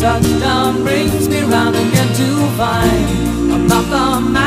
touchdown brings me round again to find I'm not the man